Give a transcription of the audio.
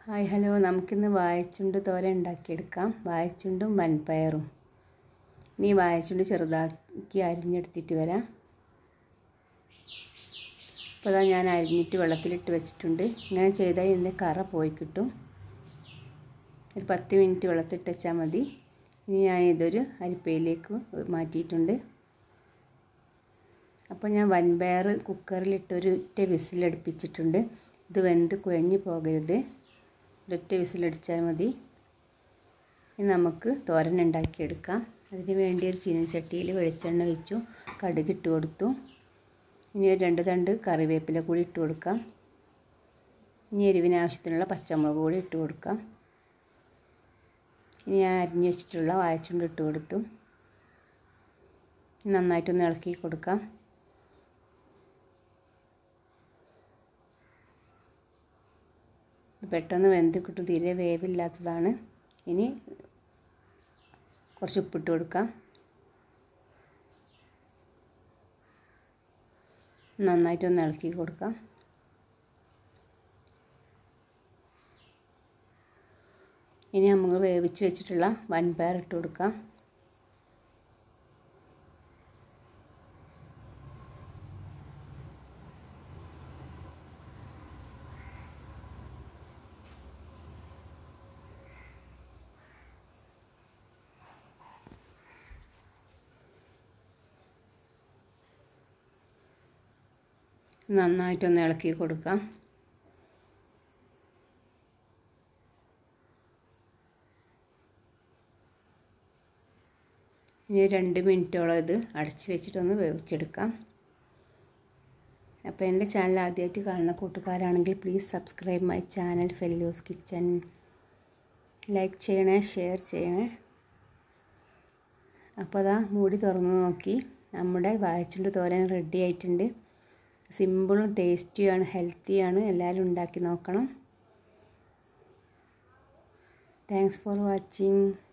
Hi hello, നമുക്കിന്ന് വാഴച്ചുണ്ട് തോരൻ ഉണ്ടാക്കിയെടുക്കാം. വാഴച്ചുണ്ടും വൻപയറും. ഇനി വാഴച്ചുണ്ട് ചെറുതാക്കി അരിഞ്ഞെടുത്തിട്ട് വരാം. അപ്പോൾ അതാ ഞാൻ അരിഞ്ഞിട്ട് വെള്ളത്തിലിട്ട് വെച്ചിട്ടുണ്ട്. ഇങ്ങനെ ചെയ്താൽ ഇതിൻ്റെ കറ പോയി കിട്ടും. ഒരു 10 മിനിറ്റ് വെള്ളത്തിലിട്ട് വെച്ചാൽ മതി. ഇനി ഞാൻ ഇതൊരു അരിപ്പയിലേക്ക് മാറ്റിയിട്ടുണ്ട്. അപ്പോൾ ഞാൻ വൻപയർ കുക്കറിലിട്ടൊരു ഒറ്റ വിസിലടുപ്പിച്ചിട്ടുണ്ട്. ഇത് വെന്ത് കുഴഞ്ഞു പോകരുത്. ഒരൊറ്റ വിസിലടിച്ചാൽ മതി. ഇനി നമുക്ക് തോരൻ ഉണ്ടാക്കിയെടുക്കാം. അതിന് വേണ്ടി ഒരു ചീനച്ചട്ടിയിൽ വെളിച്ചെണ്ണ വെച്ചു, കടുകിട്ട് കൊടുത്തു. ഇനി ഒരു 2 തണ്ട് കറിവേപ്പില കൂടി ഇട്ട് കൊടുക്കാം. ഇനി എരിവിന് ആവശ്യത്തിനുള്ള പച്ചമുളക് കൂടി ഇട്ട് കൊടുക്കാം. ഇനി ഞാൻ അരിഞ്ഞു വെച്ചിട്ടുള്ള വാഴച്ചുണ്ട് ഇട്ട് കൊടുത്തു. നന്നായിട്ടൊന്ന് ഇളക്കി കൊടുക്കാം. പെട്ടെന്ന് വെന്ത് കിട്ടും, തീരെ വേവില്ലാത്തതാണ്. ഇനി കുറച്ച് ഉപ്പിട്ട് കൊടുക്കാം. നന്നായിട്ടൊന്ന് ഇളക്കി കൊടുക്കാം. ഇനി നമ്മൾ വേവിച്ച് വെച്ചിട്ടുള്ള വൻപയർ ഇട്ട് കൊടുക്കാം. നന്നായിട്ടൊന്ന് ഇളക്കി കൊടുക്കാം. ഇനി 2 മിനിറ്റോളം ഇത് അടച്ച് വെച്ചിട്ടൊന്ന് വേവിച്ചെടുക്കാം. അപ്പോൾ എൻ്റെ ചാനൽ ആദ്യമായിട്ട് കാണുന്ന കൂട്ടുകാരാണെങ്കിൽ പ്ലീസ് സബ്സ്ക്രൈബ് മൈ ചാനൽ ഫെലിലോസ് കിച്ചൻ. ലൈക്ക് ചെയ്യണേ, ഷെയർ ചെയ്യണേ. അപ്പോൾ അതാ മൂടി തുറന്ന് നോക്കി, നമ്മുടെ വാഴച്ചുണ്ട് തോരൻ റെഡി ആയിട്ടുണ്ട്. സിമ്പിളും ടേസ്റ്റിയാണ്, ഹെൽത്തിയാണ്. എല്ലാവരും ഉണ്ടാക്കി നോക്കണം. Thanks for watching.